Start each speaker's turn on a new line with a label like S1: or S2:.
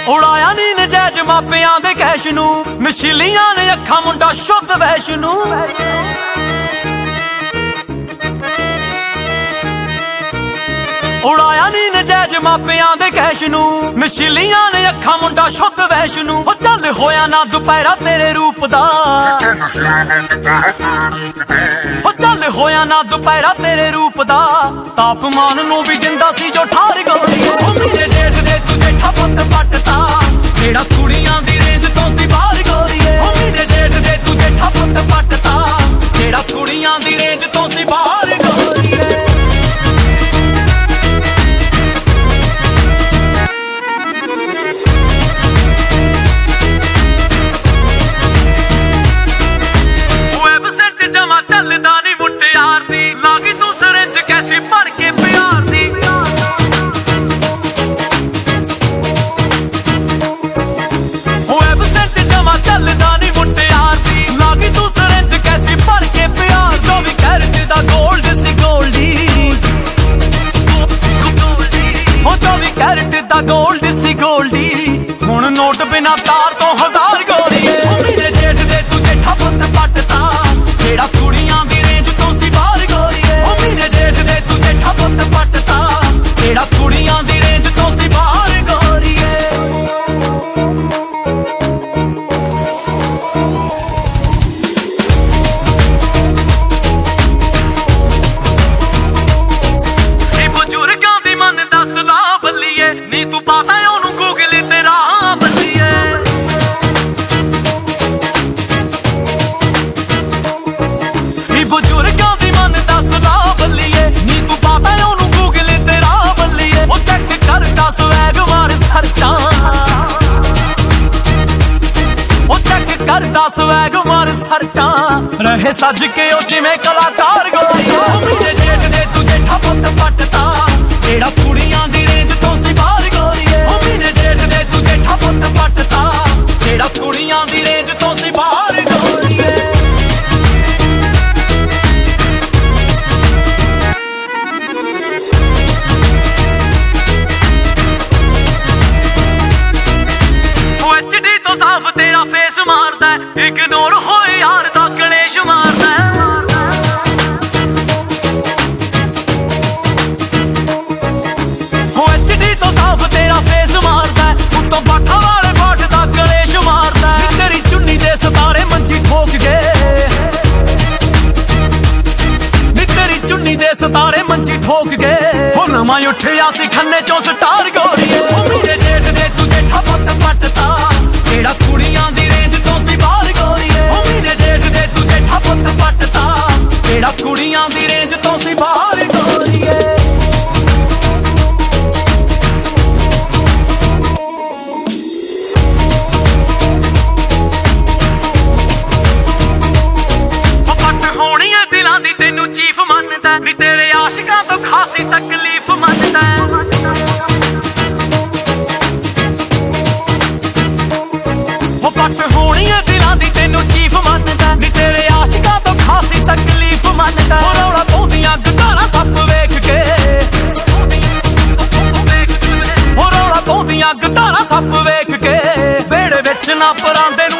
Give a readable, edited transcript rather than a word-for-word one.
S1: ਉਡਾਇਆ ਨੀ ਨਜਾਇਜ਼ ਮਾਪਿਆਂ ਦੇ ਕੈਸ਼ ਨੂੰ, ਨਸ਼ੀਲੀਆਂ ਨੇ ਅੱਖਾਂ ਮੁੰਡਾ ਸ਼ੁੱਧ ਵੈਸ਼ ਨੂੰ। ਉਡਾਇਆ ਨੀ ਨਜਾਇਜ਼ ਮਾਪਿਆਂ ਦੇ ਕੈਸ਼ ਨੂੰ, ਨਸ਼ੀਲੀਆਂ ਨੇ ਅੱਖਾਂ ਮੁੰਡਾ ਸ਼ੁੱਧ ਵੈਸ਼ ਨੂੰ। ਉਹ ਚੱਲ ਹੋਇਆ ਨਾ ਦੁਪਹਿਰਾ ਤੇਰੇ ਰੂਪ ਦਾ, ਉਹ ਚੱਲ ਹੋਇਆ ਨਾ ਦੁਪਹਿਰਾ ਤੇਰੇ ਰੂਪ ਦਾ। ਤਾਪਮਾਨ ਨੂੰ ਵੀ ਦਿੰਦਾ ਸੀ ਜੋ ਠਾਰ ਗੋਲੀਏ। ਉਹ ਮੇਰੇ ਜੇਠ ਦੇ ਤੂੰ ਜੇਠਾ ਪੁੱਤ ਪੱਟਤਾ, ਜਿਹੜਾ ਕੁੜੀਆਂ ਦੀ ਰੇਂਜ ਤੋਂ ਸੀ ਬਾਹਰ ਗੋਲੀਏ। ਉਹ ਮੇਰੇ ਜੇਠ ਦੇ ਤੂੰ ਜੇਠਾ ਪੁੱਤ ਪੱਟਤਾ, ਜਿਹੜਾ ਕੁੜੀਆਂ ਦੀ ਰੇਂਜ ਤੋਂ ਸੀ ਬਾਹਰ ਗੋਲੀਏ। ਚੱਲਦਾ ਨੀ ਮੁਟਿਆਰ ਦੀ, ਲਾਗੀ ਤੂੰ ਸਰੰਜ ਕੈਸੀ ਭਰ ਕੇ ਪਿਆਰ ਦੀ। ਵੈਬਸਾਈਟ ਜਮਾ ਚੱਲਦਾ ਨੀ ਮੁਟਿਆਰ ਦੀ, ਲਾਗੀ ਤੂੰ ਸਰੰਜ ਕੈਸੀ ਭਰ ਕੇ ਪਿਆਰ। 24 ਕੈਰਟ ਦਾ ਗੋਲਡ ਸੀ ਗੋਲਡੀ, ਉਹ 24 ਕੈਰਟ ਦਾ ਗੋਲਡ ਸੀ ਗੋਲਡੀ। ਹੁਣ ਨੋਟ ਬਿਨਾ ਤਾਰ ਤੋਂ 1000 ਗੋਲੀਏ। ਉਹ ਮੇਰੇ ਜੇਠ ਦੇ ਤੂੰ ਜੇਠਾ ਪੁੱਤ ਪੱਟਤਾ, ਜਿਹੜਾ ਕੁੜੀਆਂ ਦੀ ਰੇਂਜ ਤੋਂ ਸੀ ਬਾਹਰ ਗੋਲੀਏ। ਉਹ ਮੇਰੇ ਜੇਠ ਦੇ ਤੂੰ ਜੇਠਾ ਪੁੱਤ ਪੱਟਤਾ, ਜਿਹੜਾ ਕੁੜੀਆਂ ਦੀ ਰੇਂਜ ਤੋਂ ਸੀ ਬਾਹਰ ਗੋਲੀਏ। ਸੀ ਬਜ਼ੁਰਗਾਂ ਦੀ ਮਨ ਦਾ ਸਲਾਹ ਬੱਲੀਏ, ਨੀ ਤੂੰ ਪਾਤਾ ਉਹਨੂੰ ਗੂਗਲ ਤੇ ਰਾਹ ਬੱਲੀਏ। ਬਜ਼ੁਰਗਾਂ ਦੀ ਮਨ ਦਾ ਸਲਾਹ ਬੱਲੀਏ, ਨੀ ਤੂੰ ਪਾਤਾ ਉਹਨੂੰ ਗੂਗਲ ਤੇ ਰਾਹ ਬੱਲੀਏ। ਉਹ ਚੈੱਕ ਕਰਦਾ ਸਵੈਗ ਮਾਰ ਸਰਚਾਂ, ਉਹ ਚੈੱਕ ਕਰਦਾ ਸਵੈਗ ਮਾਰ ਸਰਚਾਂ। ਰਹੇ ਸੱਜ ਕੇ ਉਹ ਜਿਵੇਂ ਕਲਾਕਾਰ ਗੋਲੀਏ। ਉਹ ਮੇਰੇ ਜੇਠ ਦੇ ਤੂੰ ਜੇਠਾ ਪੁੱਤ ਪੱਟਤਾ, ਜਿਹੜਾ ਕੁੜੀਆਂ ਦੀ ਰੇਂਜ ਤੋਂ ਸੀ ਬਾਹਰ ਗੋਲੀਏ। ਉਹ ਮੇਰੇ ਜੇਠ ਦੇ ਤੂੰ ਜੇਠਾ ਪੁੱਤ ਪੱਟਤਾ, ਜਿਹੜਾ ਕੁੜੀਆਂ ਦੀ ਰੇਂਜ ਤੋਂ ਸੀ ਬਾਹਰ ਗੋਲੀਏ। ਸਾਫ ਤੇਰਾ ਫੇਸ ਮਾਰਦਾ, ਇਗਨੋਰ ਹੋਏ ਯਾਰ ਦਾ ਕਲੇਸ਼ ਮਾਰਦਾ। ਉਹ HD ਤੋਂ ਸਾਫ ਤੇਰਾ ਫੇਸ ਮਾਰਦਾ, ਉੱਤੋਂ ਬਾਠਾ ਵਾਲੇ ਬਾਠ ਦਾ ਕਲੇਸ਼ ਮਾਰਦਾ। ਨੀ ਤੇਰੀ ਚੁੰਨੀ ਦੇ ਸਿਤਾਰੇ ਮੰਜੀ ਠੋਕ ਗਏ, ਨੀ ਤੇਰੀ ਚੁੰਨੀ ਦੇ ਸਿਤਾਰੇ ਮੰਜੀ ਠੋਕ ਗਏ। ਉਹ ਨਵਾਂ ਉੱਠਿਆ ਸੀ ਖੰਨੇ ਚੋਂ ਸਟਾਰ ਗੋਲੀਏ। ਉਹ ਮੇਰੇ ਜੇਠ ਦੇ ਤੂੰ ਜੇਠਾ ਪੁੱਤ ਪੱਟਤਾ, ਜਿਹੜਾ ਕੁੜੀਆਂ ਦੀ ਰੇਂਜ ਤੋਂ ਸੀ ਬਾਹਰ ਗੋਲੀਏ। ਉਹ ਮੇਰੇ ਜੇਠ ਦੇ ਤੂੰ ਜੇਠਾ ਪੁੱਤ ਪੱਟਤਾ, ਜਿਹੜਾ ਕੁੜੀਆਂ ਦੀ ਰੇਂਜ ਤੋਂ ਸੀ ਬਾਹਰ ਗੋਲੀਏ। ਉਹ ਪੱਟ ਹੋਣੀ ਏ ਦਿਲਾਂ ਦੀ ਤੈਨੂੰ ਚੀਫ ਮੰਨਦਾ, ਨੀ ਤੇਰੇ ਆਸ਼ਿਕਾਂ ਤੋਂ ਖਾਸੀ ਤਕਲੀਫ ਮੰਨਦਾ। ਪੱਟ ਹੋਣੀ ਏ ਦਿਲਾਂ ਦੀ ਤੈਨੂੰ ਚੀਫ ਮੰਨਦਾ, ਨੀ ਤੇਰੇ ਆਸ਼ਿਕਾਂ ਤੋਂ ਖਾਸੀ ਤਕਲੀਫ ਮੰਨਦਾ। ਉਹ ਰੌਲਾ ਪਾਉਂਦੀਆਂ ਗਟਾਰਾਂ ਸੱਪ ਵੇਖ ਕੇ, ਉਹ ਰੌਲਾ ਪਾਉਂਦੀਆਂ ਗਟਾਰਾਂ ਸੱਪ ਵੇਖ ਕੇ। ਵਿਹੜੇ ਵਿੱਚ ਨਾ ਪਰਾਂਦੇ